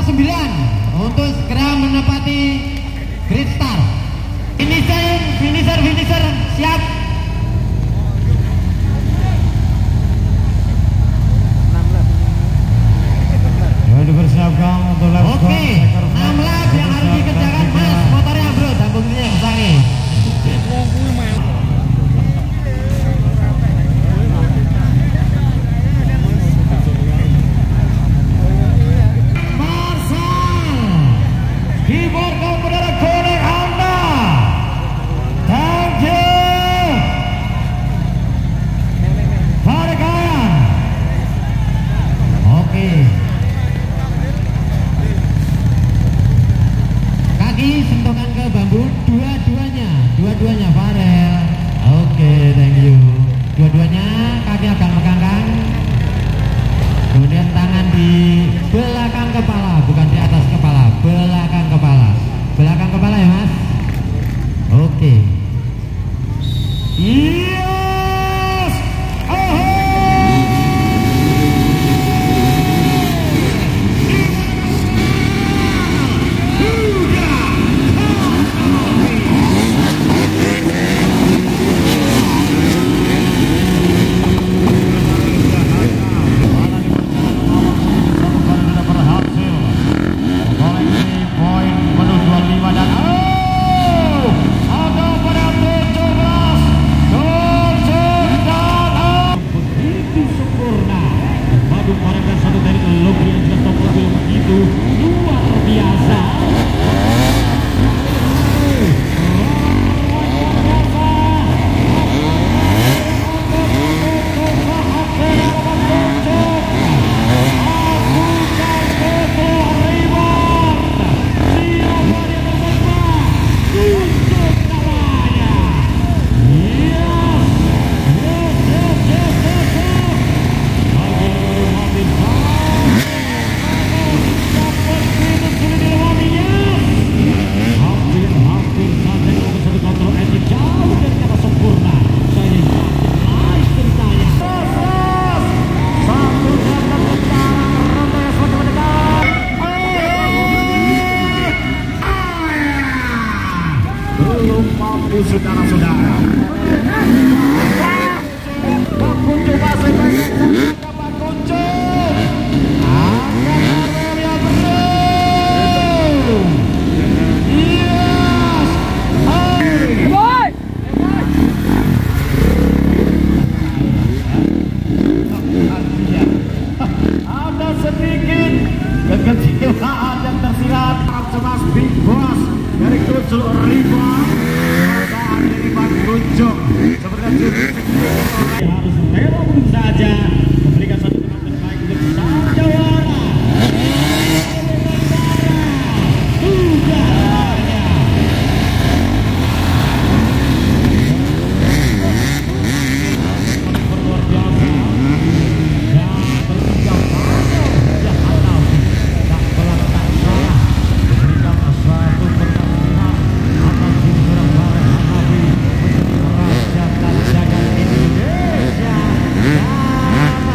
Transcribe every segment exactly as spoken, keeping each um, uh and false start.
sembilan untuk segera menepati Great Star. Finisher, finisher, finisher, siap. Ya, dipersiapkan untuk lap. Oke, enam lap yang harus dikerjakan Mas. Motornya bro, tambungnya kesangi. Sentuhkan ke bambu dua-duanya, dua-duanya Farel. Oke, thank you. Dua-duanya kaki agak megangkan. Kemudian tangan di belakang kepala, bukan di atas kepala, belakang kepala. Belakang kepala ya Mas. Oke. Yes. Oh. Saudara-saudara, pengunjung masih banyak yang dapat kunjung. Akan area bersih. Yes. Boy. Ada sedikit kekecewaan yang tersirat cemas Big Boss dari Tujuh Ribu. Kunjung sebenarnya harus rela saja memberikan satu tempat terbaik untuk sang jawara. Luar biasa dan berpegang tak salah memberikan satu pertandingan atas tim Surabaya Hanafi. Jagat Indonesia.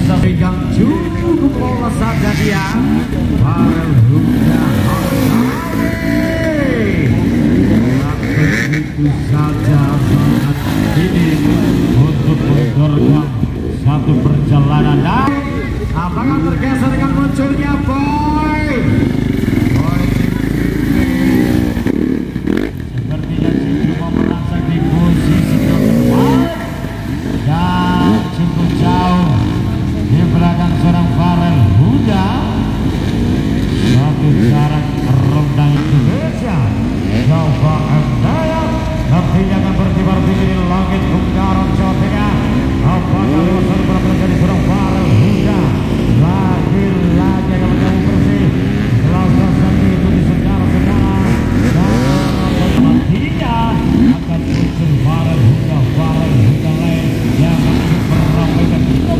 pegang cukup lolos saja dia. Farel Huda begitu saja saat ini untuk mengorban satu perjalanan. Dan apakah tergeser dengan munculnya Boy? Boy sepertinya cuma merasa di posisi keempat dan cukup jauh di belakang seorang Farel Huda. Satu jarak rendang Indonesia Java Mdaya nantinya akan berkibar tinggi di langit Ungaran Jawa Tengah. Apakah lewat sana pernah terjadi seorang Farel Huda lagi-lagi akan menjauh bersih selasa saat itu di secara-secara dan nantinya akan muncul Farel Huda Farel Huda lain yang akan meramaikan kita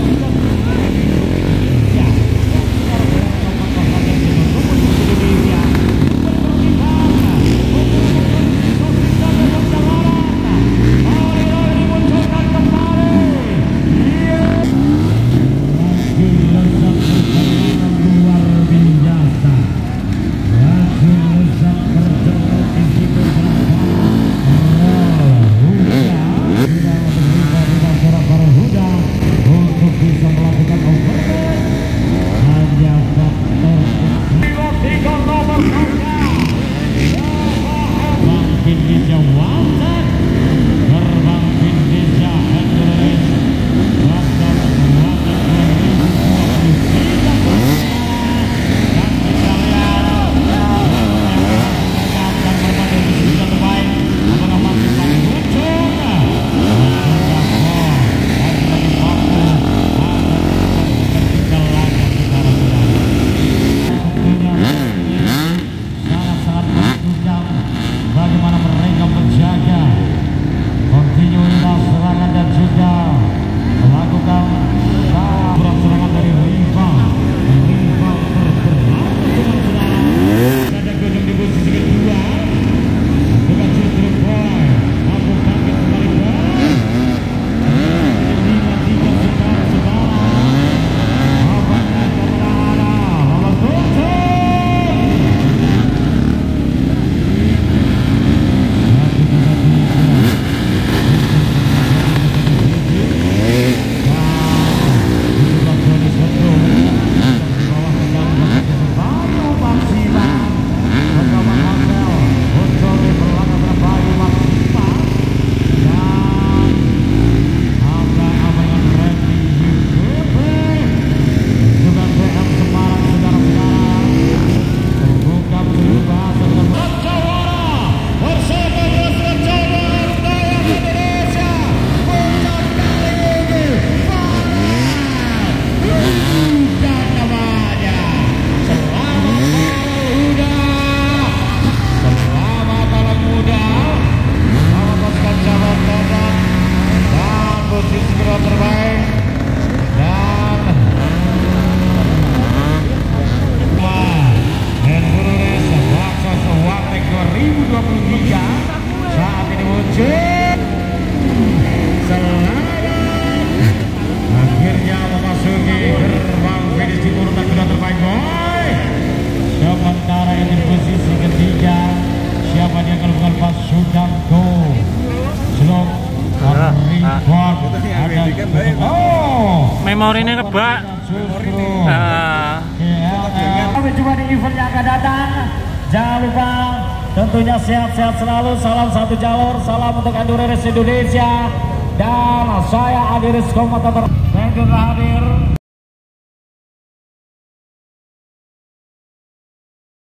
memorinya kebak. Sampai jumpa di event yang akan datang. Jangan lupa tentunya sehat-sehat selalu. Salam satu jalur, salam untuk Enduro Race Indonesia. Dan saya Adiris Komentator. Thank you hadir.